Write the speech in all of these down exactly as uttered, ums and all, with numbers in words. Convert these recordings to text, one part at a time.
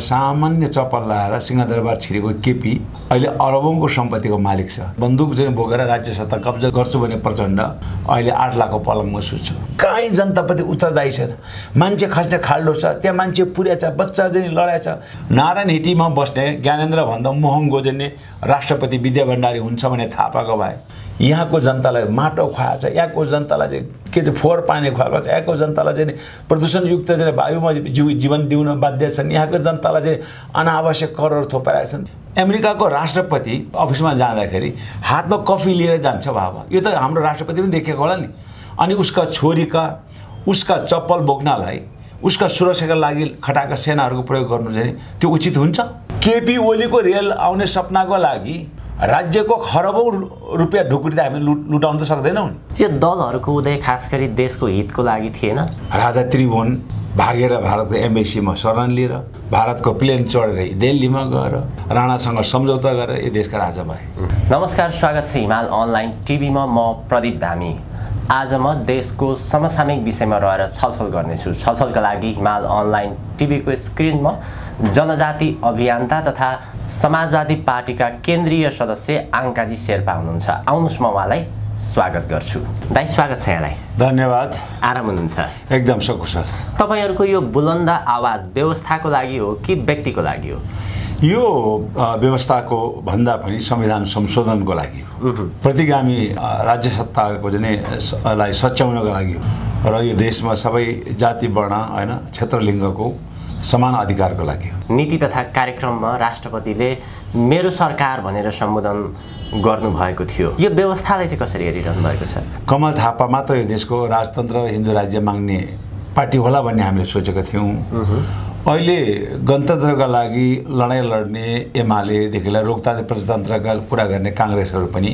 सामान्य चप्पल लाएर सिंहदरबार छिरेको केपी अहिले अरबौंको सम्पत्तिको मालिक छ। बन्दुक चाहिँ बोकेर राज्य सत्ता कब्जा गर्छु भने प्रचण्ड अहिले आठ लाखको पलङमा सुत्छ। कहीँ जनताप्रति उत्तरदायी छैन। मान्छे खस्ने खाल्डो छ, त्यहाँ मान्छे पुर्या छ, बच्चा चाहिँ लडाइ छ। नारायण हिटीमा बस्ने ज्ञानेन्द्र भन्दा मोहन गोजन्ने राष्ट्रपति विद्या भण्डारी हुन्छ भने थाहा पाएको भए यहाँको जनतालाई माटो खुवाएको छ, यहाँको जनतालाई चाहिँ के चाहिँ फोहोर पानी खुवाएको छ, यहाँको जनतालाई चाहिँ प्रदूषणयुक्त चाहिँ वायुमा जीवन दिउन बाध्य छन्, यहाँको जनतालाई चाहिँ अनावश्यक करहरू थोपाइरहेका छन्। अमेरिकाको राष्ट्रपति अफिसमा जाँदाखेरि हातमा कफी लिएर जान्छ बाबा, यो त हाम्रो राष्ट्रपति पनि देखेको होला नि। अनि उसका छोरीका उसका चप्पल बोक्नलाई उसका सुरक्षाका लागि खटाएका सेनाहरूको प्रयोग गर्नु चाहिँ त्यो उचित हुन्छ? केपी ओलीको रेल आउने सपनाको लागि राज्यको खरबौं रुपियाँ ढुकुटी त हामीले लुट लुटाउन त सक्दैनौँ नि। यो दलहरूको उदय खास गरी देशको हितको लागि थिएन। राजा त्रिभुवन भागेर भारतको एम्बेसीमा शरण लिएर भारतको प्लेन चढेर दिल्लीमा गएर राणासँग सम्झौता गरेर यो देशका राजा भए। नमस्कार, स्वागत छ हिमाल अनलाइन टिभीमा। म प्रदीप धामी। आज म देशको समसामयिक विषयमा रहेर छलफल गर्नेछु। छलफलका लागि हिमाल अनलाइन टिभीको स्क्रिनमा जनजाति अभियन्ता तथा समाजवादी पार्टीका केन्द्रीय सदस्य आङ्काजी शेर्पा हुनुहुन्छ। आउनुहोस् म उहाँलाई स्वागत गर्छु। दाइ, स्वागत छ यहाँलाई। धन्यवाद। आराम हुनुहुन्छ? एकदम सकुशल। तपाईँहरूको यो बुलन्द आवाज व्यवस्थाको लागि हो कि व्यक्तिको लागि हो? यो व्यवस्थाको भन्दा पनि संविधान संशोधनको लागि हो, प्रतिगामी राज्य सत्ताको चाहिँ लाई सच्याउनको लागि हो र यो देशमा सबै जाति वर्ण होइन क्षेत्रलिङ्गको समान अधिकारको लागि हो। नीति तथा कार्यक्रममा राष्ट्रपतिले मेरो सरकार भनेर सम्बोधन गर्नुभएको थियो। यो व्यवस्थालाई चाहिँ कसरी हेरिरहनु भएको छ? कमल थापा मात्र यो देशको राजतन्त्र र हिन्दू राज्य माग्ने पार्टी होला भन्ने हामीले सोचेका थियौँ। अहिले गणतन्त्रका लागि लडाइँ लड्ने एमालेदेखि लिएर लोकतान्त्रिक प्रजातन्त्रका कुरा गर्ने काङ्ग्रेसहरू पनि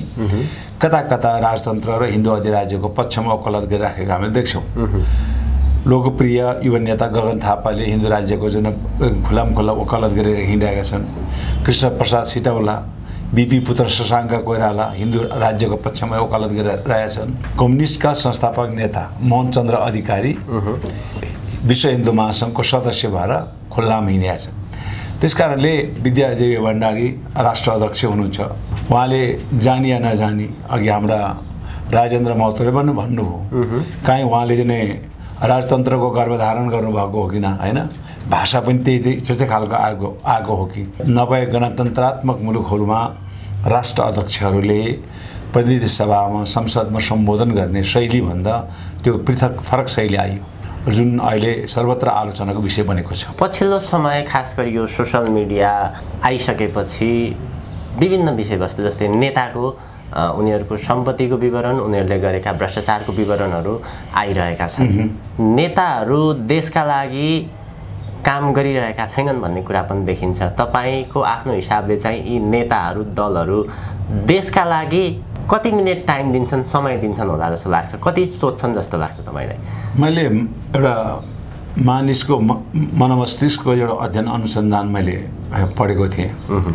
कता कता राजतन्त्र र हिन्दू अधिराज्यको पक्षमा वकालत गरिराखेको हामीले देख्छौँ। लोकप्रिय युवा नेता गगन थापाले हिन्दू राज्यको जुन खुलाम खुला वकालत गरेर हिँडिरहेका छन्। कृष्ण प्रसाद सिटौला, बिपी पुत्र शशाङ्क कोइराला हिन्दू राज्यको पक्षमा वकालत गरिरहेका छन्। कम्युनिस्टका संस्थापक नेता मोहनचन्द्र अधिकारी विश्व हिन्दू महासङ्घको सदस्य भएर खुल्लामा हिँडेका छन्। त्यस कारणले विद्यादेवी भण्डारी राष्ट्र अध्यक्ष हुनुहुन्छ। उहाँले जानी या नजानी अघि हाम्रा राजेन्द्र महतोले पनि भन्नुभयो, काहीँ उहाँले चाहिँ राजतन्त्रको गर्भधारण गर्नुभएको हो कि न, होइन? भाषा पनि त्यही त्यही त्यस्तै खालको आएको आएको हो कि नभए गणतन्त्रात्मक मुलुकहरूमा राष्ट्र अध्यक्षहरूले प्रतिनिधि सभामा संसदमा सम्बोधन गर्ने शैलीभन्दा त्यो पृथक फरक शैली आयो जुन अहिले सर्वत्र आलोचनाको विषय बनेको छ। पछिल्लो समय खास गरी यो सोसल मिडिया आइसकेपछि विभिन्न विषयवस्तु जस्तै नेताको उनीहरूको सम्पत्तिको विवरण, उनीहरूले गरेका भ्रष्टाचारको विवरणहरू आइरहेका छन्। नेताहरू देशका लागि काम गरिरहेका छैनन् भन्ने कुरा पनि देखिन्छ। तपाईँको आफ्नो हिसाबले चाहिँ यी नेताहरू दलहरू देशका लागि कति मिनट टाइम दिन्छन्, समय दिन्छन् होला जस्तो लाग्छ? कति सोध्छन् जस्तो लाग्छ तपाईँलाई? मैले एउटा मानिसको मनमस्तिष्कको एउटा अध्ययन अनुसन्धान मैले पढेको थिएँ।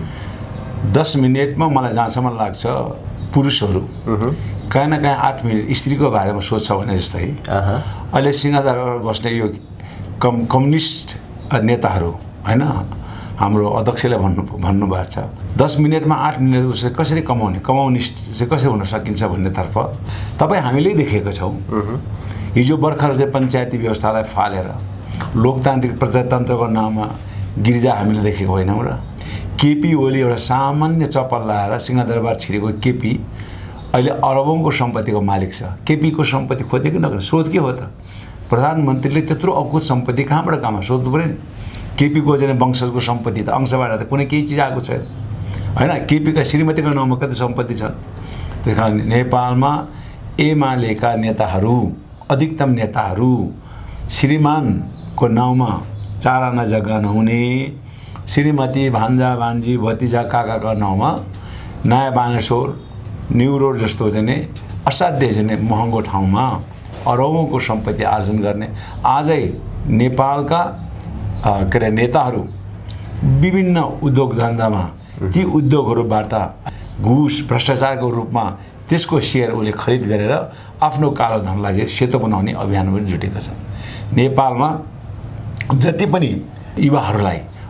दस मिनटमा मलाई जहाँसम्म लाग्छ पुरुषहरू कहीँ न कहीँ आठ मिनट स्त्रीको बारेमा सोध्छ भने जस्तै अहिले सिंहदरबारमा बस्ने यो कम कम्युनिस्ट नेताहरू होइन हाम्रो अध्यक्षले भन्नु भन्नुभएको छ दस मिनटमा आठ मिनट उसले कसरी कमाउने कमाउनिस्ट चाहिँ कसरी हुन सकिन्छ भन्नेतर्फ तपाईँ हामीले देखेका छौँ। हिजो भर्खर चाहिँ पञ्चायती व्यवस्थालाई फालेर लोकतान्त्रिक प्रजातन्त्रको नाममा गिर्जा हामीले देखेको होइनौँ र केपी ओली एउटा सामान्य चप्पल लाएर सिंहदरबार छिरेको केपी अहिले अरबौंको सम्पत्तिको मालिक छ। केपीको सम्पत्ति खोजेको नगर्नु, सोध के हो त? प्रधानमन्त्रीले त्यत्रो अकुत सम्पत्ति कहाँबाट कहाँ सोध्नु पऱ्यो नि। केपीको चाहिँ वंशजको सम्पत्ति त अंशबाट त कुनै केही चिज आएको छैन, होइन? केपीका श्रीमतीको नाउँमा कति सम्पत्ति छन्? त्यस कारण नेपालमा एमालेका नेताहरू, अधिकतम नेताहरू श्रीमानको नाउँमा चार आना जग्गा नहुने, श्रीमती भान्जा भान्जी भतिजा काकाका नाउँमा नयाँ बानेश्वर न्यु रोड जस्तो चाहिँ असाध्य चाहिँ महँगो ठाउँमा अरबौंको सम्पत्ति आर्जन गर्ने आजै नेपालका के अरे नेताहरू विभिन्न उद्योग धन्दामा ती उद्योगहरूबाट घुस भ्रष्टाचारको रूपमा त्यसको सेयर उसले खरिद गरेर आफ्नो कालो धनलाई चाहिँ सेतो बनाउने अभियानमा पनि जुटेका छन्। नेपालमा जति पनि युवाहरूलाई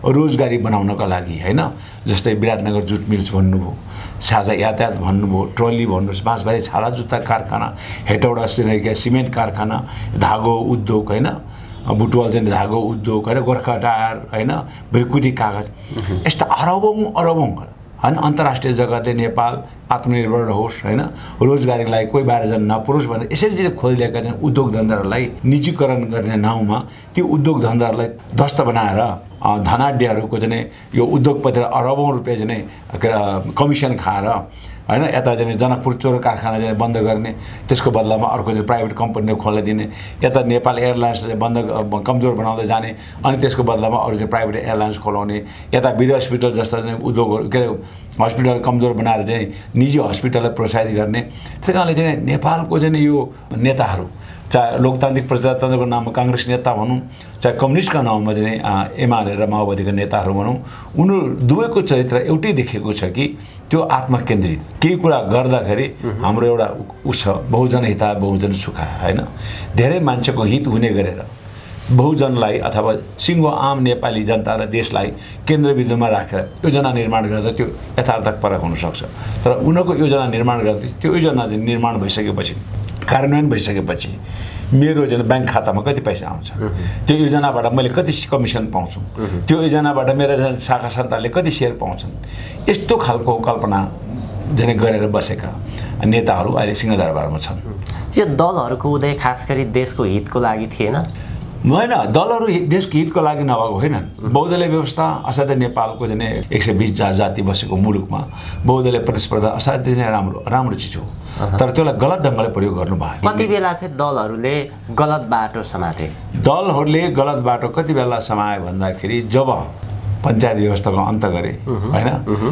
रोजगारी बनाउनका लागि हैन जस्तै विराटनगर जुट मिल्स भन्नुभयो साझा यातायात भन्नुभयो ट्रली भन्नुहोस् बाँसबारी छाला जुत्ता कारखाना हेटौडा सिमेन्ट कारखाना धागो उद्योग हैन बुटवल चाहिँ धागो उद्योग हैन गोर्खा टायर हैन भ्रिकुटी कागज यस्ता अरबौं अरबौं हैन अन्तर्राष्ट्रिय जगतले नेपाल आत्मनिर्भर होस् हैन रोजगारीको लागि कोही बाह्रजना नपुरोस् भनेर यसरी चाहिँ खोलिदिएका चाहिँ उद्योग धन्दाहरूलाई निजीकरण गर्ने नाउँमा त्यो उद्योग धन्दाहरूलाई ध्वस्त बनाएर धनाढ्यहरूको चाहिँ यो उद्योगपतिलाई अरबौं रुपियाँ चाहिँ कमिसन खाएर हैन यता चाहिँ जनकपुर चोर कारखाना चाहिँ बन्द गर्ने त्यसको बदलामा अर्को चाहिँ प्राइभेट कम्पनीले खोलिदिने यता नेपाल एयरलाइन्सले बन्द कमजोर बनाउँदै जाने अनि त्यसको बदलामा अरू चाहिँ प्राइभेट एयरलाइन्स खोलाउने यता वीर हस्पिटल जस्ता चाहिँ उद्योगहरू के अरे हस्पिटल कमजोर बनाएर चाहिँ निजी हस्पिटललाई प्रोत्साहित गर्ने त्यस कारणले चाहिँ नेपालको चाहिँ यो नेताहरू चाहे लोकतान्त्रिक प्रजातन्त्रको नाममा काङ्ग्रेस नेता भनौँ चाहे कम्युनिस्टका नाममा चाहिँ एमाले र माओवादीका नेताहरू भनौँ उनीहरू दुवैको चरित्र एउटै देखेको छ कि त्यो आत्मकेन्द्रित केही कुरा गर्दाखेरि हाम्रो एउटा उस छ बहुजन हिताय बहुजन सुखाय हैन धेरै मान्छेको हित हुने गरेर बहुजनलाई अथवा सिङ्गो आम नेपाली जनता र देशलाई केन्द्रबिन्दुमा राखेर योजना निर्माण गर्दा त्यो यथार्थपरक हुनसक्छ तर उनीहरूको योजना निर्माण गर्दै त्यो योजना चाहिँ निर्माण भइसकेपछि कार्यान्वयन भइसकेपछि मेरो चाहिँ ब्याङ्क खातामा कति पैसा आउँछ त्यो योजनाबाट मैले कति कमिसन पाउँछु त्यो योजनाबाट मेरा शाखा सन्तानले कति सेयर पाउँछन् यस्तो खालको कल्पना जने गरेर बसेका नेताहरू अहिले सिंहदरबारमा छन् यो दलहरूको उदय खास गरी देशको हितको लागि थिएन होइन दलहरू देशको हितको लागि नभएको होइन बहुदलीय व्यवस्था असाध्यै नेपालको चाहिँ एक सय बिस जाति बसेको मुलुकमा बहुदलीय प्रतिस्पर्धा असाध्यै नै राम्रो राम्रो चिज हो तर त्यसलाई गलत ढङ्गले प्रयोग गर्नु भयो कति बेला चाहिँ दलहरूले गलत बाटो समाते दलहरूले गलत बाटो कति बेला समाए भन्दाखेरि जब पञ्चायत व्यवस्थाको अन्त गरे हैन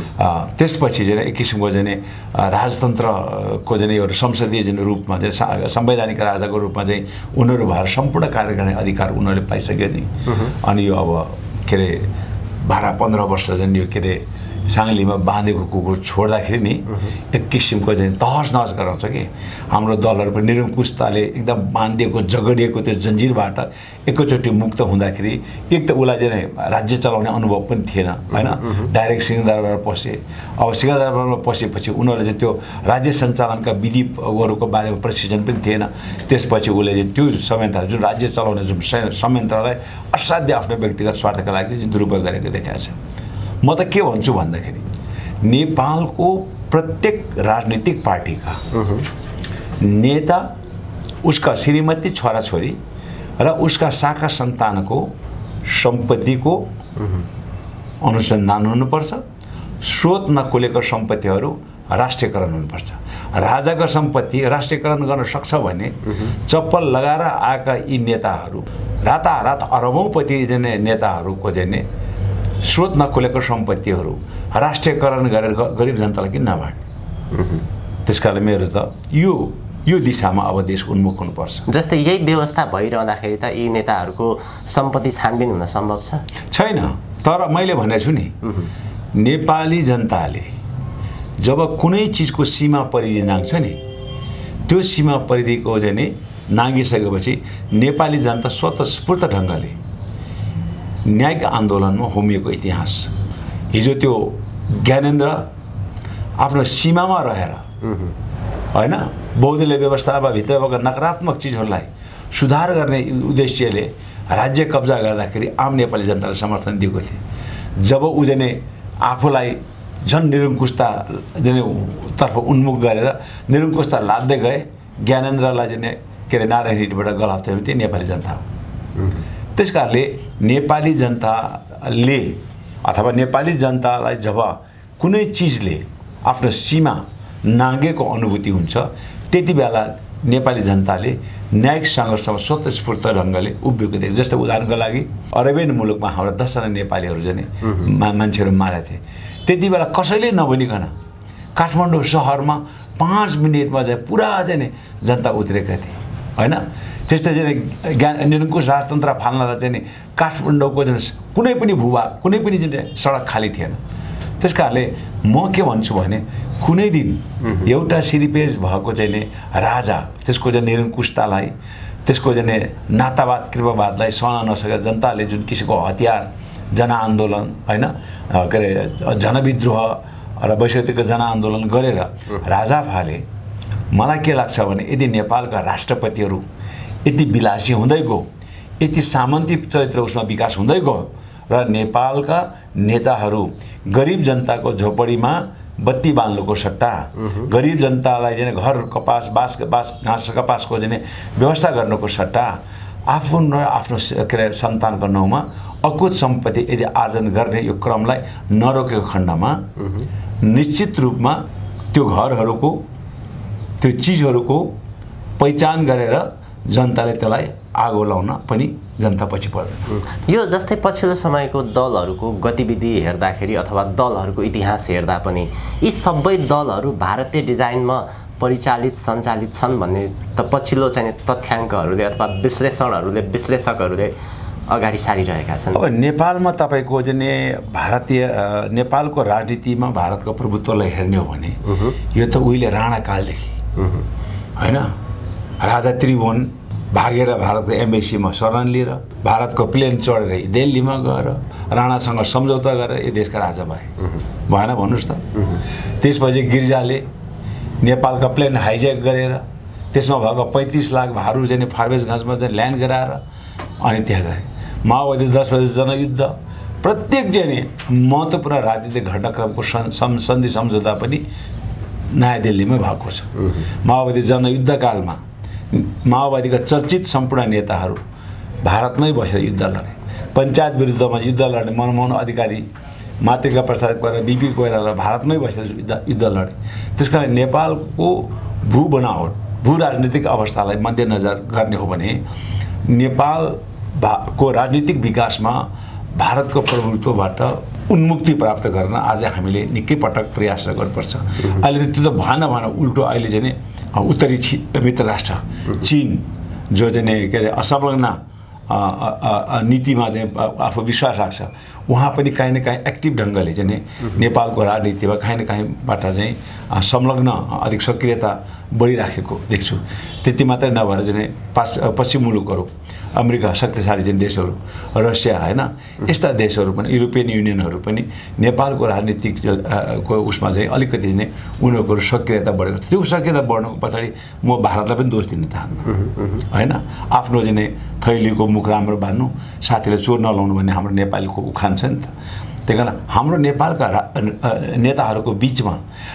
त्यसपछि चाहिँ एक किसिमको चाहिँ राजतन्त्रको चाहिँ एउटा संसदीय चाहिँ रूपमा चाहिँ संवैधानिक राजाको रूपमा चाहिँ उनीहरू भएर सम्पूर्ण कार्य गर्ने अधिकार उनीहरूले पाइसके नि अनि यो अब के अरे बाह्र पन्ध्र वर्ष चाहिँ यो के अरे साङ्लीमा बाँधेको कुकुर छोड्दाखेरि नि एक किसिमको चाहिँ तहस नहस गराउँछ कि हाम्रो दलहरू पनि निरङ्कुशताले एकदम बाँधिएको जगडिएको त्यो जन्जिरबाट एकैचोटि मुक्त हुँदाखेरि एक त उसलाई चाहिँ राज्य चलाउने अनुभव पनि थिएन होइन डाइरेक्ट सिंहदरबार पसे अब सिंहदरबारमा पसेपछि उनीहरूले चाहिँ त्यो राज्य सञ्चालनका विधिहरूको बारेमा प्रशिक्षण पनि थिएन त्यसपछि उसले चाहिँ त्यो संयन्त्र जुन राज्य चलाउने जुन संयन्त्रलाई असाध्य आफ्नो व्यक्तिगत स्वार्थका लागि जुन दुरुपयोग गरेको देखाएको छ म त के भन्छु भन्दाखेरि नेपालको प्रत्येक राजनीतिक पार्टीका नेता उसका श्रीमती छोराछोरी र उसका शाखा सन्तानको सम्पत्तिको अनुसन्धान हुनुपर्छ स्रोत नखोलेको सम्पत्तिहरू राष्ट्रियकरण हुनुपर्छ राजाको सम्पत्ति राष्ट्रियकरण गर्न सक्छ भने चप्पल लगाएर आएका यी नेताहरू रातारात अरबौँपति चाहिँ नेताहरूको चाहिँ स्रोत नखोलेको सम्पत्तिहरू राष्ट्रियकरण गरेर गरिब जनतालाई किन नबाड्ने त्यसकारणले मेरो त यो यो दिशामा अब देश उन्मुख हुनुपर्छ जस्तै यही व्यवस्था भइरहँदाखेरि त यी नेताहरूको सम्पत्ति छानबिन हुन सम्भव छ छैन तर मैले भनेको छु नि नेपाली जनताले जब कुनै चिजको सीमा परिधि नाग्छ नि त्यो सीमा परिधिको चाहिँ नि नागिसकेपछि नेपाली जनता स्वतस्फूर्त ढङ्गले न्यायिक आन्दोलनमा होमिएको इतिहास हिजो त्यो ज्ञानेन्द्र आफ्नो सीमामा रहेर हैन बहुदलीय व्यवस्थामा भित्रबाट नकारात्मक चिजहरूलाई सुधार गर्ने उद्देश्यले राज्य कब्जा गर्दाखेरि आम नेपाली जनताले समर्थन दिएको थिए जब ऊ चाहिँ आफूलाई झन् निरङ्कुशता तर्फ उन्मुख गरेर निरङ्कुशता लाद्दै गए ज्ञानेन्द्रलाई चाहिँ के अरे नारायण हिटबाट गलत थियो त्यो नेपाली जनता हो त्यसकारणले नेपाली जनताले अथवा नेपाली जनतालाई जब कुनै चिजले आफ्नो सीमा नागेको अनुभूति हुन्छ त्यति बेला नेपाली जनताले न्यायिक सङ्घर्षमा स्वतस्फूर्त ढङ्गले उभिएको देख्छ जस्तै उदाहरणको लागि अरेबियन मुलुकमा हाम्रा दसजना नेपालीहरू चाहिँ मा मान्छेहरू मारेका थिए त्यति बेला कसैले नभनिकन काठमाडौँ सहरमा पाँच मिनटमा चाहिँ पुरा चाहिँ जनता उत्रेका थिए होइन त्यस्तै चाहिँ ज्ञान निरङ्कुश राजतन्त्र फाल्नलाई चाहिँ काठमाडौँको चाहिँ कुनै पनि भूभाग कुनै पनि चाहिँ सडक खाली थिएन त्यस कारणले म के भन्छु भने कुनै दिन एउटा सिरिपेज भएको चाहिँ राजा त्यसको चाहिँ निरङ्कुशतालाई त्यसको चाहिँ नातावाद कृपावादलाई सहन नसकेर जनताले जुन किसिमको हतियार जनआन्दोलन होइन के अरे जनविद्रोह र वैश्विक जनआन्दोलन गरेर राजाभाले मलाई के लाग्छ भने यदि नेपालका राष्ट्रपतिहरू यति विलासी हुँदै गयो, यति सामन्ती चरित्र उसमा विकास हुँदै गयो र नेपालका नेताहरू गरिब जनताको झोपडीमा बत्ती बाल्नुको सट्टा गरिब जनतालाई चाहिँ घर कपास बाँस बाँस घाँस कपासको चाहिँ व्यवस्था गर्नुको सट्टा आफ्नो र आफ्नो के अरे सन्तानको नाउँमा अकुत सम्पत्ति यदि आर्जन गर्ने यो क्रमलाई नरोकेको खण्डमा निश्चित रूपमा त्यो घरहरूको त्यो चिजहरूको पहिचान गरेर जनताले त्यसलाई आगो लाउन पनि जनता पछि पर्दैन। यो जस्तै पछिल्लो समयको दलहरूको गतिविधि हेर्दाखेरि अथवा दलहरूको इतिहास हेर्दा पनि यी सबै दलहरू भारतीय डिजाइनमा परिचालित सञ्चालित छन् भन्ने त पछिल्लो चाहिँ तथ्याङ्कहरूले अथवा विश्लेषणहरूले विश्लेषकहरूले अगाडि सारिरहेका छन्। अब नेपालमा तपाईँको चाहिँ भारतीय नेपालको राजनीतिमा भारतको प्रभुत्वलाई हेर्ने हो भने यो त उहिले राणाकालदेखि होइन, राजा त्रिभुवन भागेर भारतको एम्बेसीमा शरण लिएर भारतको प्लेन चढेर दिल्लीमा गएर राणासँग सम्झौता गरेर यो देशका राजा भए, भएन भन्नुहोस् त। त्यसपछि गिरिजाले नेपालका प्लेन हाइज्याक गरेर त्यसमा भएको पैँतिस लाख भारू चाहिँ फारबेसगञ्जमा चाहिँ ल्यान्ड गराएर अनि त्यहाँ गए। माओवादी दस बजे जनयुद्ध प्रत्येक चाहिँ महत्त्वपूर्ण राजनीतिक घटनाक्रमको सन्धि सम्झौता पनि नयाँ दिल्लीमै भएको छ। माओवादी जनयुद्धकालमा माओवादीका चर्चित सम्पूर्ण नेताहरू भारतमै बसेर युद्ध लडे। पञ्चायत विरुद्धमा युद्ध लड्ने मनमोहन अधिकारी, मातृका प्रसाद कोइराला, बिपी कोइराला भारतमै बसेर युद्ध युद्ध लडे। त्यसकारण नेपालको भू बनावट भू राजनीतिक अवस्थालाई मध्यनजर गर्ने हो भने नेपाल को राजनीतिक विकासमा भारतको प्रभुत्वबाट उन्मुक्ति प्राप्त गर्न आज हामीले निकै पटक प्रयास गर्नुपर्छ। अहिले त्यो त भएन भएन उल्टो अहिले चाहिँ उत्तरी मित्र राष्ट्र चीन जो चाहिँ के अरे असंलग्न नीतिमा चाहिँ आफू विश्वास राख्छ, उहाँ पनि काहीँ न काहीँ एक्टिभ ढङ्गले चाहिँ नेपालको राजनीतिमा काहीँ न काहीँबाट चाहिँ संलग्न अधिक सक्रियता बढिराखेको देख्छु। त्यति मात्रै नभएर चाहिँ पास पश्चिम मुलुकहरू, अमेरिका शक्तिशाली चाहिँ देशहरू, रसिया होइन, यस्ता देशहरू पनि, युरोपियन युनियनहरू पनि नेपालको राजनीतिक को उसमा चाहिँ अलिकति नै उनीहरूको सक्रियता बढेको छ। त्यो सक्रियता बढ्नुको पछाडि म भारतलाई पनि दोष दिन चाहन्छु होइन। आफ्नो चाहिँ थैलीको मुख राम्रो बान्नु, साथीले चोर नलाउनु भन्ने हाम्रो नेपालीको उखान छ नि त। त्यही कारण हाम्रो नेपालका नेताहरूको बिचमा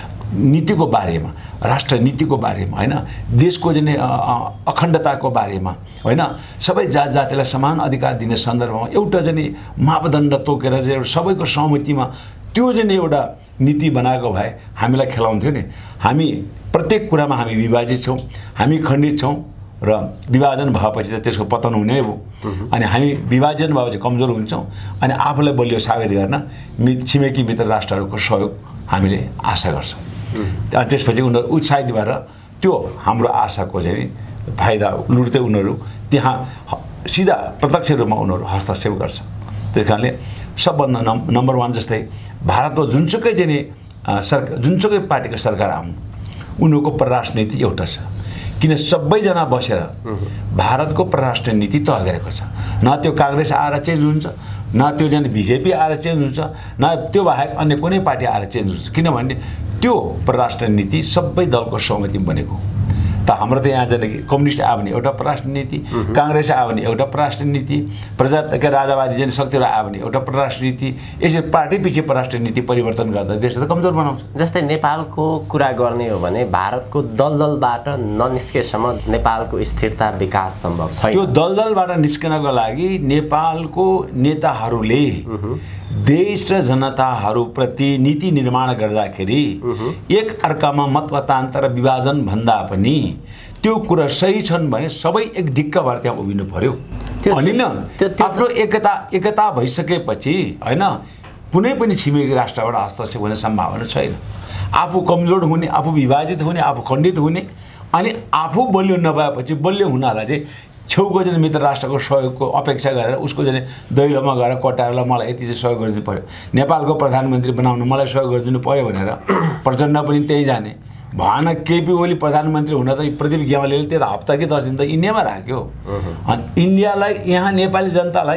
नीतिको बारेमा, राष्ट्र नीतिको बारेमा होइन, देशको चाहिँ अखण्डताको बारेमा होइन, सबै जात जातिलाई समान अधिकार दिने सन्दर्भमा एउटा चाहिँ मापदण्ड तोकेर चाहिँ सबैको सहमतिमा त्यो चाहिँ एउटा नीति बनाएको भए हामीलाई खेलाउँथ्यो नि। हामी प्रत्येक कुरामा हामी विभाजित छौँ, हामी खण्डित छौँ र विभाजन भएपछि त त्यसको पतन हुने हो। अनि हामी विभाजन भएपछि कमजोर हुन्छौँ अनि आफूलाई बलियो साबित गर्न मि छिमेकी मित्र राष्ट्रहरूको सहयोग हामीले आशा गर्छौँ। त्यसपछि उनीहरू उत्साहित भएर त्यो हाम्रो आशाको चाहिँ फाइदा लुट्दै उनीहरू त्यहाँ सिधा प्रत्यक्ष रूपमा उनीहरू हस्तक्षेप गर्छ। त्यस कारणले सबभन्दा नम् नम्बर वान जस्तै भारतमा जुनसुकै चाहिँ सरकार जुनसुकै पार्टीको सरकार आउनु उनीहरूको परराष्ट्र नीति एउटा छ। किन सबैजना बसेर भारतको परराष्ट्र नीति तय गरेको छ। न त्यो काङ्ग्रेस आएर चेन्ज हुन्छ, न त्यो चाहिँ बिजेपी आएर चेन्ज हुन्छ, न त्यो बाहेक अन्य कुनै पार्टी आएर चेन्ज हुन्छ। किनभने त्यो परराष्ट्र नीति सबै दलको सहमतिमा बनेको। त हाम्रो त यहाँ जाने कि कम्युनिस्ट आयो भने एउटा परराष्ट्र नीति, काङ्ग्रेस आयो भने एउटा परराष्ट्र नीति, प्रजा के राजावादी जन शक्तिहरू आयो भने एउटा परराष्ट्र नीति, यसरी पार्टी पछि परराष्ट्र नीति परिवर्तन गर्दा देशलाई त कमजोर बनाउँछ। जस्तै नेपालको कुरा गर्ने हो भने भारतको दलदलबाट ननिस्केसम्म नेपालको स्थिरता विकास सम्भव छैन। त्यो दलदलबाट निस्कनको लागि नेपालको नेताहरूले देश र जनताहरूप्रति नीति निर्माण गर्दाखेरि एक अर्कामा मतमतान्तर विभाजन भन्दा पनि त्यो कुरा सही छन् भने सबै एक ढिक्क भएर त्यहाँ उभिनु पर्यो। अनि न आफ्नो एकता एकता भइसकेपछि होइन कुनै पनि छिमेकी राष्ट्रबाट हस्तक्षेप हुने सम्भावना छैन। आफू कमजोर हुने, आफू विभाजित हुने, आफू खण्डित हुने अनि आफू बलियो नभएपछि बलियो हुनालाई चाहिँ छेउको चाहिँ मित्र राष्ट्रको सहयोगको अपेक्षा गरेर उसको चाहिँ दैलोमा गएर कटाएर मलाई यति चाहिँ सहयोग गरिदिनु पऱ्यो, नेपालको प्रधानमन्त्री बनाउन मलाई सहयोग गरिदिनु पऱ्यो भनेर प्रचण्ड पनि त्यही जाने भएन। केपी ओली प्रधानमन्त्री हुन त प्रदीप ग्यावालीले त्यो हप्ता कि दस दिन त इन्डियामा राख्यो। अनि इन्डियालाई यहाँ नेपाली जनतालाई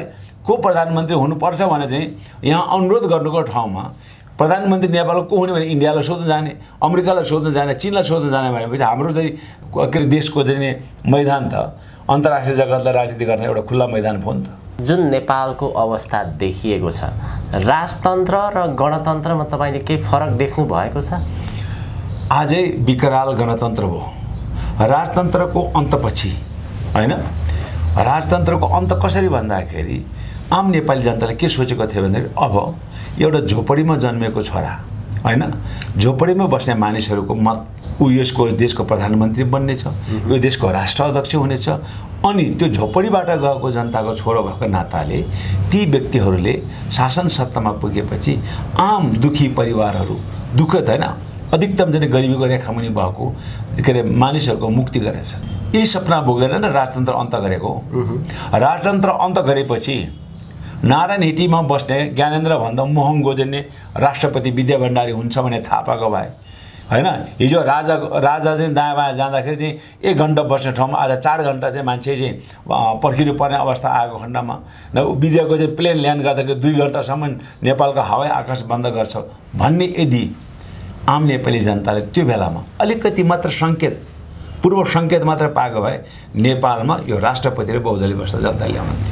को प्रधानमन्त्री हुनुपर्छ भने चाहिँ यहाँ अनुरोध गर्नुको ठाउँमा प्रधानमन्त्री नेपालको को हुने भने इन्डियालाई सोध्न जाने, अमेरिकालाई सोध्न जाने, चीनलाई सोध्न जाने भनेपछि हाम्रो चाहिँ के अरे देशको चाहिँ मैदान त अन्तर्राष्ट्रिय जगतलाई राजनीति गर्ने एउटा खुल्ला मैदान हो नि त। जुन नेपालको अवस्था देखिएको छ, राजतन्त्र र गणतन्त्रमा तपाईँले केही फरक देख्नु भएको छ? आजै विकराल गणतन्त्र भयो। राजतन्त्रको अन्तपछि हैन, राजतन्त्रको अन्त कसरी भन्दाखेरि आम नेपाली जनताले के सोचेको थियो भन्दाखेरि अब एउटा झोपडीमा जन्मेको छोरा हैन, झोपडीमा बस्ने मानिसहरूको मत ऊ यसको देशको प्रधानमन्त्री बन्नेछ, यो देशको राष्ट्र अध्यक्ष हुनेछ। अनि त्यो झोपडीबाट गएको जनताको छोरो भएको नाताले ती व्यक्तिहरूले शासन सत्तामा पुगेपछि आम दुखी परिवारहरू, दुःखद हैन, अधिकतम चाहिँ गरिबीको रेखामुनि भएको के अरे मानिसहरूको मुक्ति गरेछ। यही सपना बोकेर नै राजतन्त्र अन्त गरेको। राजतन्त्र अन्त गरेपछि नारायण हिटीमा बस्ने ज्ञानेन्द्र भन्दा महँगो जन्ने राष्ट्रपति विद्या भण्डारी हुन्छ भने थाहा पाएको भए हैन। हिजो राजा राजा चाहिँ दायाँ बायाँ जाँदाखेरि चाहिँ एक घन्टा बस्ने ठाउँमा आज चार घन्टा चाहिँ मान्छे चाहिँ पर्खिनु पर्ने अवस्था आएको खण्डमा न विद्याको चाहिँ प्लेन ल्यान्ड गर्दाखेरि दुई घन्टासम्म नेपालको हवाई आकाश बन्द गर्छ भन्ने यदि आम नेपाली जनताले त्यो बेलामा अलिकति मात्र सङ्केत, पूर्व सङ्केत मात्र पाएको भए नेपालमा यो राष्ट्रपति र बहुदलीय व्यवस्था जनताले ल्याउनुहुन्थ्यो।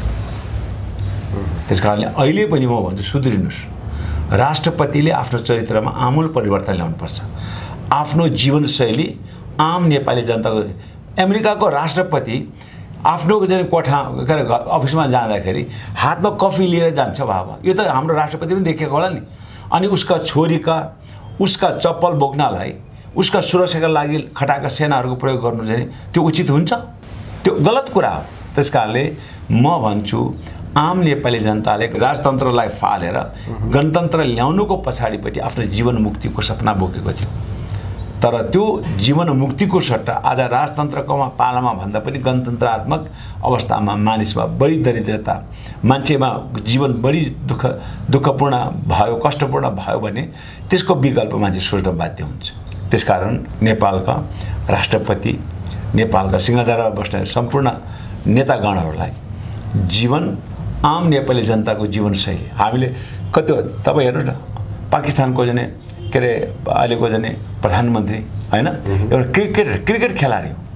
त्यस कारणले अहिले पनि म भन्छु सुध्रिनुहोस्, राष्ट्रपतिले आफ्नो चरित्रमा आमूल परिवर्तन ल्याउनुपर्छ। आफ्नो जीवनशैली आम नेपाली जनताको, अमेरिकाको राष्ट्रपति आफ्नो चाहिँ कोठा के अरे अफिसमा जाँदाखेरि हातमा कफी लिएर जान्छ बाबा, यो त हाम्रो राष्ट्रपति पनि देखेको होला नि। अनि उसका छोरीका उसका चप्पल बोक्नलाई, उसका सुरक्षाका लागि खटाएका सेनाहरूको प्रयोग गर्नु चाहिँ त्यो उचित हुन्छ? त्यो गलत कुरा हो। त्यस कारणले म भन्छु आम नेपाली जनताले राजतन्त्रलाई फालेर गणतन्त्र ल्याउनुको पछाडिपट्टि आफ्नो जीवन मुक्तिको सपना बोकेको थियो। तर त्यो जीवन मुक्तिको सट्टा आज राजतन्त्रको पालामा भन्दा पनि गणतन्त्रात्मक अवस्थामा मानिसमा बढी दरिद्रता, मान्छेमा जीवन बढी दुःख दुःखपूर्ण भयो, कष्टपूर्ण भयो भने त्यसको विकल्प मान्छे सोच्न बाध्य हुन्छ। त्यसकारण नेपालका राष्ट्रपति, नेपालका सिंहदरबारमा बस्ने सम्पूर्ण नेतागणहरूलाई जीवन आम नेपाली जनताको जीवनशैली हामीले कति तपाईँ हेर्नुहोस् न, पाकिस्तानको जाने के अरे अहिलेको जाने प्रधानमन्त्री हैन, एउटा क्रिकेट क्रिकेट खेलाडी हो।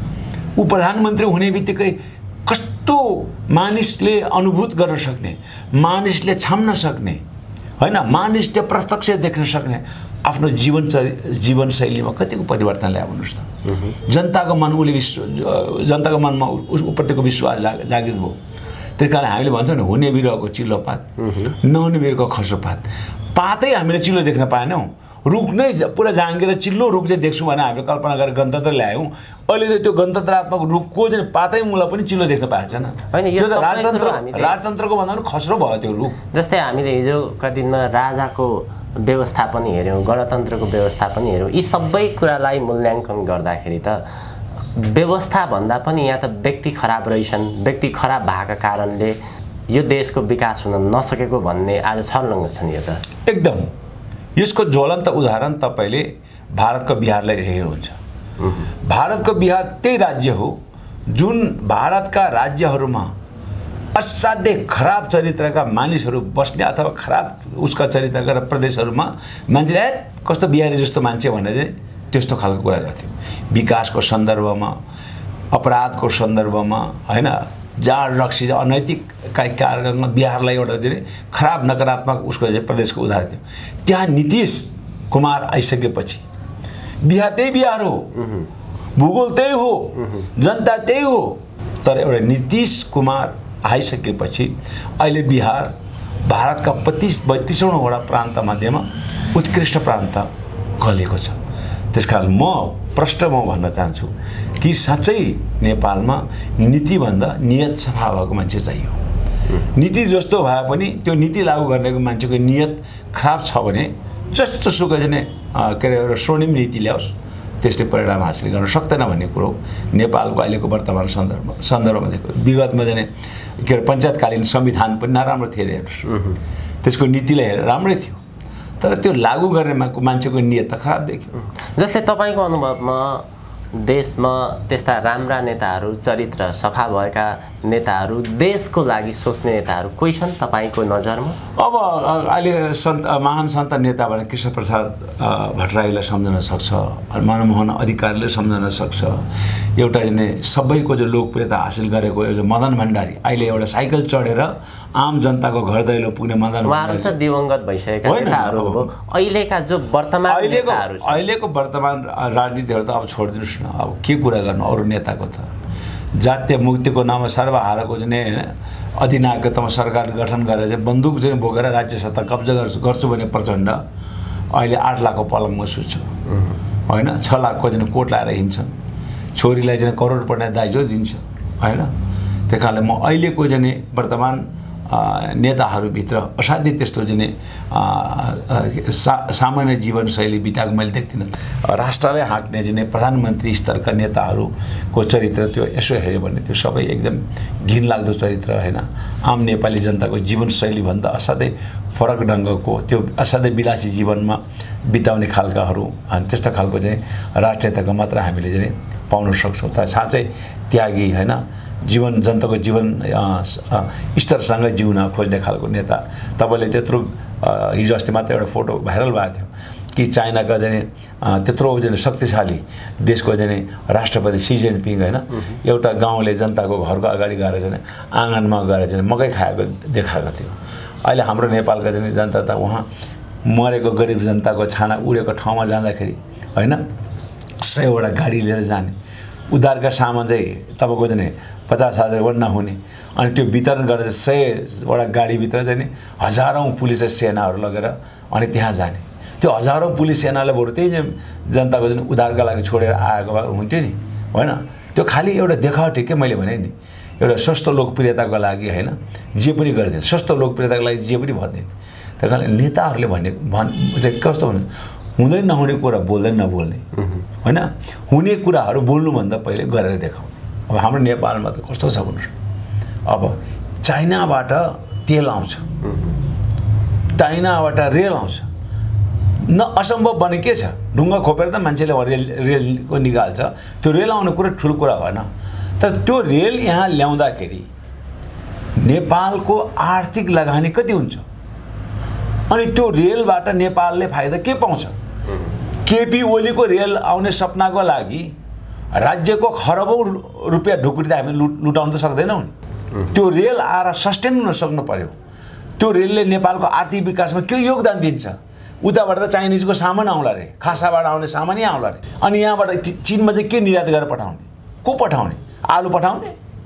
ऊ प्रधानमन्त्री हुने बित्तिकै कस्तो मानिसले अनुभूत गर्न सक्ने, मानिसले छाम्न सक्ने हैन, मानिसले प्रत्यक्ष देख्न सक्ने आफ्नो जीवन जीवनशैलीमा कतिको परिवर्तन ल्याउनुहोस् त। जनताको मन उसले विश्व जनताको मनमा उसप्रतिको विश्वास जाग जागृत भयो। त्यस कारण हामीले भन्छौँ नि, हुने बिरुवाको चिल्लो पात, नहुने बिरुवाको खसो पात। पातै हामीले चिल्लो देख्न पाएनौँ, रुख नै पुरा जाँगेर चिल्लो रुख चाहिँ देख्छौँ भने हामीले कल्पना गरेर गणतन्त्र ल्यायौँ। अहिले त त्यो गणतन्त्रात्मक रुखको चाहिँ पातै मुला पनि चिल्लो देख्न पाएको छैन। त्यो त राजतन्त्र राजतन्त्रको भन्दा पनि खस्रो भयो त्यो रुख। जस्तै हामीले हिजो कति दिनमा राजाको व्यवस्थापन हेऱ्यौँ, गणतन्त्रको व्यवस्थापन हेऱ्यौँ, यी सबै कुरालाई मूल्याङ्कन गर्दाखेरि त व्यवस्था भन्दा पनि यहाँ त व्यक्ति खराब रहेछन्, व्यक्ति खराब भएका कारणले यो देशको विकास हुन नसकेको भन्ने आज छर्लङ्ग छ नि। यो त एकदम यसको ज्वलन्त उदाहरण तपाईँले भारतको बिहारलाई हेर्नुहुन्छ। भारतको बिहार त्यही राज्य हो जुन भारतका राज्यहरूमा असाध्यै खराब चरित्रका मानिसहरू बस्ने अथवा खराब उसका चरित्रका प्रदेशहरूमा मान्छेले कस्तो बिहारी जस्तो मान्छे भनेर चाहिँ त्यस्तो खालको कुरा गर्थ्यो। विकासको सन्दर्भमा, अपराधको सन्दर्भमा हैन, जाड रक्सी अनैतिक कार्यक्रममा बिहारलाई एउटा चाहिँ खराब नकारात्मक उसको चाहिँ प्रदेशको उदाहरण थियो। त्यहाँ नीतीश कुमार आइसकेपछि बिहार त्यही बिहार हो, भूगोल त्यही हो, जनता त्यही हो। तर एउटा नीतीश कुमार आइसकेपछि अहिले बिहार भारतका पच्चिस बत्तीसौँवटा प्रान्त मध्येमा उत्कृष्ट प्रान्त गलेको छ। त्यसकारण म प्रश्न म भन्न चाहन्छु कि साँच्चै नेपालमा नीतिभन्दा नियत सफा भएको मान्छे चाहियो। नीति जस्तो भए पनि त्यो नीति लागू गर्नेको मान्छेको नियत खराब छ भने जस्तो सुकै चाहिँ के अरे एउटा स्वर्णिम नीति ल्याओस्, त्यसले परिणाम हासिल गर्न सक्दैन भन्ने कुरो नेपालको अहिलेको वर्तमान सन्दर्भ सन्दर्भमा देख्यो। विगतमा जाने के अरे पञ्चायतकालीन संविधान पनि नराम्रो थियो हेर्नुहोस्, त्यसको नीतिलाई हेरेर राम्रै थियो, तर त्यो लागू गर्ने मान्छेको नियत त खराब देख्यो। जस्तै तपाईँको अनुभवमा देशमा त्यस्ता राम्रा नेताहरू, चरित्र सफा भएका नेताहरू, देशको लागि सोच्ने नेताहरू कोही छन् तपाईँको नजरमा? अब अहिले सन्त महान सन्त नेता भने कृष्ण प्रसाद भट्टराईलाई सम्झन सक्छ, मनमोहन अधिकारीले सम्झन सक्छ, एउटा चाहिँ सबैको जो लोकप्रियता हासिल गरेको एउटा मदन भण्डारी, अहिले एउटा साइकल चढेर आम जनताको घर दैलो पुग्ने मदन भण्डारी त दिवंगत भइसकेका नेताहरू हो। अहिलेका जो वर्तमान नेताहरू छन्, अहिलेको वर्तमान राजनीतिहरू त अब छोडिदिनुहोस् न, अब के कुरा गर्नु अरू नेताको त। जातीय मुक्तिको नाममा सर्वहाराको चाहिँ अधिनायकत्वमा सरकार गठन गरेर चाहिँ बन्दुक चाहिँ बोकेर राज्य सत्ता कब्जा गर्छु गर्छु भने प्रचण्ड अहिले आठ लाखको पलङमा सुत्छ होइन, छ लाखको चाहिँ कोट लाएर हिँड्छन्, छोरीलाई चाहिँ करोड पर्ने दाइजो दिन्छ होइन। त्यही कारणले म अहिलेको चाहिँ वर्तमान नेताहरूभित्र असाध्यै त्यस्तो चाहिँ सा सामान्य जीवनशैली बिताएको मैले देख्दिनँ। राष्ट्रलाई हाँक्ने चाहिँ प्रधानमन्त्री स्तरका नेताहरूको चरित्र त्यो यसो हेऱ्यो भने त्यो सबै एकदम घिनलाग्दो चरित्र होइन। आम नेपाली जनताको जीवनशैलीभन्दा असाध्यै फरक ढङ्गको त्यो असाध्यै विलासी जीवनमा बिताउने खालकाहरू अनि त्यस्तो खालको चाहिँ राजनेताको मात्र हामीले चाहिँ पाउन सक्छौँ। त साँच्चै त्यागी होइन, जीवन जनताको जीवन स्तरसँग जिउन खोज्ने खालको नेता। तपाईँले त्यत्रो हिजो अस्ति मात्र एउटा फोटो भाइरल भएको थियो कि चाइनाका चाहिँ त्यत्रो चाहिँ शक्तिशाली देशको चाहिँ राष्ट्रपति सी जिनपिङ होइन एउटा गाउँले जनताको घरको अगाडि गएर चाहिँ आँगनमा गएर चाहिँ मकै खाएको देखाएको थियो। अहिले हाम्रो नेपालका चाहिँ जनता त उहाँ मरेको गरिब जनताको छाना उडेको ठाउँमा जाँदाखेरि होइन सयवटा गाडी लिएर जाने, उद्धारका सामान चाहिँ तपाईँको चाहिँ पचास हजार वन नहुने, अनि त्यो वितरण गरेर सयवटा गाडीभित्र चाहिँ नि हजारौँ पुलिस सेनाहरू लगेर अनि त्यहाँ जाने। त्यो हजारौँ पुलिस सेनाले बरु त्यही जनताको चाहिँ उद्धारका लागि छोडेर आएको भए हुन्थ्यो नि होइन। त्यो खालि एउटा देखावटी के मैले भने नि एउटा सस्तो लोकप्रियताको लागि होइन जे पनि गरिदिने, सस्तो लोकप्रियताको लागि जे पनि भनिदिने। त्यही कारणले नेताहरूले भन्ने भन् चाहिँ कस्तो हुनु हुँदै नहुने कुरा बोल्दै नबोल्ने होइन, हुने कुराहरू बोल्नुभन्दा पहिले गरेर देखाउने। अब हाम्रो नेपालमा त कस्तो छ भन्नुहोस्, अब चाइनाबाट तेल आउँछ, चाइनाबाट रेल आउँछ, न असम्भव बने के छ, ढुङ्गा खोपेर त मान्छेले रेल रेलको निकाल्छ, त्यो रेल आउने कुरा ठुलो कुरा भएन। तर त्यो रेल यहाँ ल्याउँदाखेरि नेपालको आर्थिक लगानी कति हुन्छ अनि त्यो रेलबाट नेपालले फाइदा के पाउँछ? केपी ओलीको रेल आउने सपनाको लागि राज्यको खरबौँ रुपियाँ ढुकुरी त हामीले लुट लुटाउन त सक्दैनौँ नि। त्यो रेल आएर सस्टेन हुन सक्नु पर्यो। त्यो रेलले नेपालको आर्थिक विकासमा के योगदान दिन्छ? उताबाट त चाइनिजको सामान आउला रे, खासाबाट आउने सामान यहाँ आउला रे, अनि यहाँबाट चीनमा चाहिँ के निर्यात गरेर पठाउने? को पठाउने? आलु पठाउने?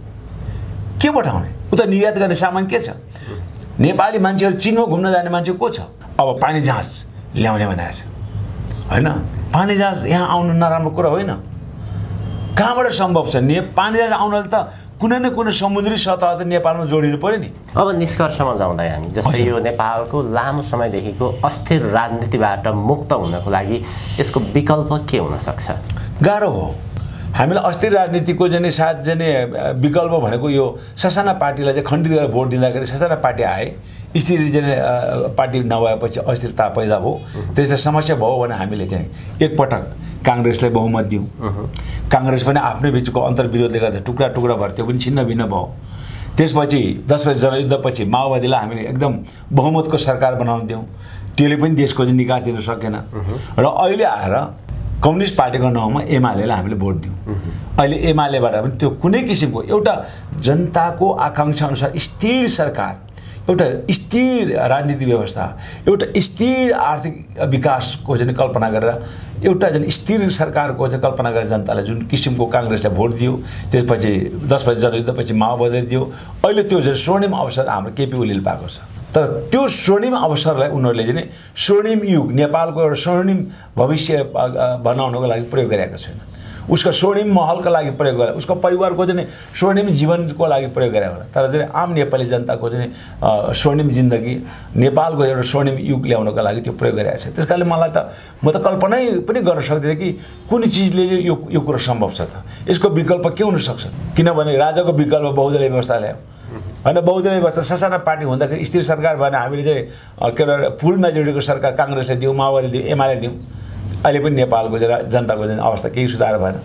के पठाउने? उता निर्यात गर्ने सामान के छ? नेपाली मान्छेहरू चीनमा घुम्न जाने मान्छे को छ? अब पानी जहाज ल्याउने भनेको छ होइन। पानी जहाज यहाँ आउनु नराम्रो कुरा होइन, कहाँबाट सम्भव छ? ने पानी जहाज आउनले त कुनै न कुनै समुद्री सतह त नेपालमा जोडिनु पर्यो नि। अब निष्कर्षमा जाउँदा हामी जस्तै यो नेपालको लामो समयदेखिको अस्थिर राजनीतिबाट मुक्त हुनको लागि यसको विकल्प के हुन सक्छ? गाह्रो हो। हामीलाई अस्थिर राजनीतिको चाहिँ सायद चाहिँ विकल्प भनेको यो ससाना पार्टीलाई चाहिँ खण्डित गरेर भोट दिँदाखेरि ससाना पार्टी आए, स्थिर चाहिँ पार्टी नभएपछि अस्थिरता पैदा भयो, त्यसले समस्या भयो भने हामीले चाहिँ एकपटक काङ्ग्रेसलाई बहुमत दियौँ। काङ्ग्रेस पनि आफ्नै बिचको अन्तर्विरोधले गर्दा टुक्रा टुक्रा भएर त्यो पनि छिन्न भिन्न भयो। त्यसपछि दस बजे जनयुद्धपछि माओवादीलाई हामीले एकदम बहुमतको सरकार बनाउन दियौँ, त्यसले पनि देशको चाहिँ निकास दिन सकेन। र अहिले आएर कम्युनिस्ट पार्टीको नाउँमा एमालेलाई हामीले भोट दियौँ। अहिले एमालेबाट पनि त्यो कुनै किसिमको एउटा जनताको आकाङ्क्षा अनुसार स्थिर सरकार, एउटा स्थिर राजनीतिक व्यवस्था, एउटा स्थिर आर्थिक विकासको चाहिँ कल्पना गरेर एउटा चाहिँ स्थिर सरकारको चाहिँ कल्पना गरेर जनताले जुन किसिमको काङ्ग्रेसलाई भोट दियो, त्यसपछि दस बजे जनयुद्धपछि माओवादीले दियो, अहिले त्यो चाहिँ स्वर्णिम अवसर हाम्रो केपी ओलीले पाएको छ। तर त्यो स्वर्णिम अवसरलाई उनीहरूले चाहिँ स्वर्णिम युग नेपालको एउटा स्वर्णिम भविष्य बनाउनको लागि प्रयोग गरेका छैन। उसको स्वर्णिम महलका लागि प्रयोग गरे, उसको परिवारको चाहिँ स्वर्णिम जीवनको लागि प्रयोग गरे होला। तर चाहिँ आम नेपाली जनताको चाहिँ स्वर्णिम जिन्दगी, नेपालको एउटा स्वर्णिम युग ल्याउनको लागि त्यो प्रयोग गरिरहेको छ। त्यस कारणले मलाई त म त कल्पनै पनि गर्न सक्दिनँ कि कुन चिजले चाहिँ यो यो कुरो सम्भव छ त, यसको विकल्प के हुनसक्छ। किनभने राजाको विकल्प बहुदलीय व्यवस्था ल्यायो होइन। बहुदलीय व्यवस्था ससाना पार्टी हुँदाखेरि स्थिर सरकार भएन, हामीले चाहिँ के अरे फुल मेजोरिटीको सरकार काङ्ग्रेसले दियौँ, माओवादीले दियौँ, एमाले दियौँ। अहिले पनि नेपालको चाहिँ जनताको चाहिँ अवस्था केही सुधार भएन।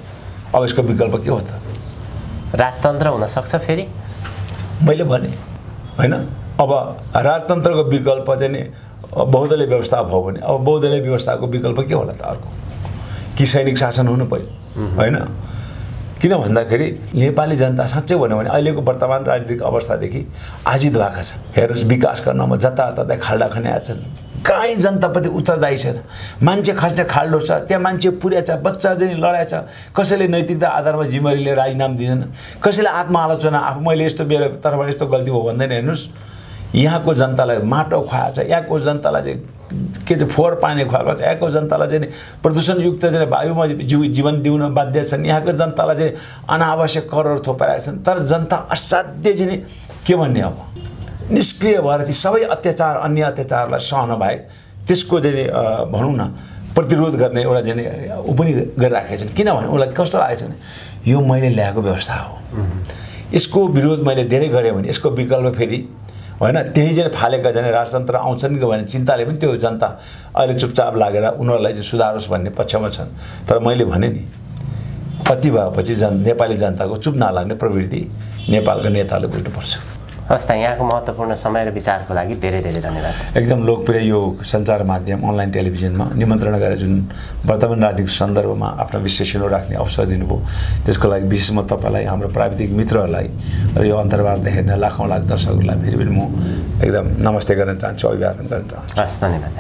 अब यसको विकल्प के हो त? राजतन्त्र हुनसक्छ फेरि? मैले भने होइन, अब राजतन्त्रको विकल्प चाहिँ नि बहुदलीय व्यवस्था भयो भने अब बहुदलीय व्यवस्थाको विकल्प के होला त अर्को? कि सैनिक शासन हुनु पर्यो होइन? किन भन्दाखेरि नेपाली जनता साँच्चै भन्यो भने अहिलेको वर्तमान राजनीतिक अवस्थादेखि आजित भएका छन्। हेर्नुहोस्, विकास गर्नमा जताततै खाल्डा खन्या छन्, कहीँ जनताप्रति उत्तरदायी छैन। मान्छे खस्ने खाल्डो छ, त्यहाँ मान्छे पुर्या छ, बच्चा चाहिँ लडाइ छ, कसैले नैतिकता आधारमा जिम्मेवारीले राजीनामा दिँदैन, कसैले आत्मआलोचना आफू मैले यस्तो मेरो तर्फबाट यस्तो गल्ती भयो भन्दैन। हेर्नुहोस्, यहाँको जनतालाई माटो खुवाएको छ, यहाँको जनतालाई चाहिँ के चाहिँ फोहोर पानी खुवाएको छ, यहाँको जनतालाई चाहिँ प्रदूषणयुक्त चाहिँ वायुमा जीव जीवन दिउन बाध्य छन्, यहाँको जनतालाई चाहिँ अनावश्यक करहरू थोपाइरहेका छन्। तर जनता असाध्य चाहिँ के भन्ने अब निष्क्रिय भएर ती सबै अत्याचार अन्य अत्याचारलाई सहन बाहेक त्यसको चाहिँ भनौँ न प्रतिरोध गर्ने एउटा चाहिँ ऊ पनि गरिराखेका छन्। किनभने उसलाई कस्तो लागेको छ भने यो मैले ल्याएको व्यवस्था हो, यसको विरोध मैले धेरै गरेँ भने यसको विकल्प फेरि होइन त्यही चाहिँ फालेका जाने राजतन्त्र आउँछन् कि भन्ने चिन्ताले पनि त्यो जनता अहिले चुपचाप लागेर उनीहरूलाई चाहिँ सुधारोस् भन्ने पक्षमा छन्। तर मैले भने नि कति भएपछि जन नेपाली जनताको चुप नलाग्ने प्रवृत्ति नेपालका नेताले बुझ्नुपर्छ। हस् त, यहाँको महत्त्वपूर्ण समय र विचारको लागि धेरै धेरै धन्यवाद। एकदम लोकप्रिय यो सञ्चार माध्यम अनलाइन टेलिभिजनमा निमन्त्रणा गरेर जुन वर्तमान राजनीतिक सन्दर्भमा आफ्ना विश्लेषणहरू राख्ने अवसर दिनुभयो त्यसको लागि विशेष म तपाईँलाई, हाम्रो प्राविधिक मित्रहरूलाई र यो अन्तर्वार्ता हेर्ने लाखौँ लाख दर्शकहरूलाई फेरि पनि म एकदम नमस्ते गर्न चाहन्छु, अभिवादन गर्न चाहन्छु। हस्, धन्यवाद।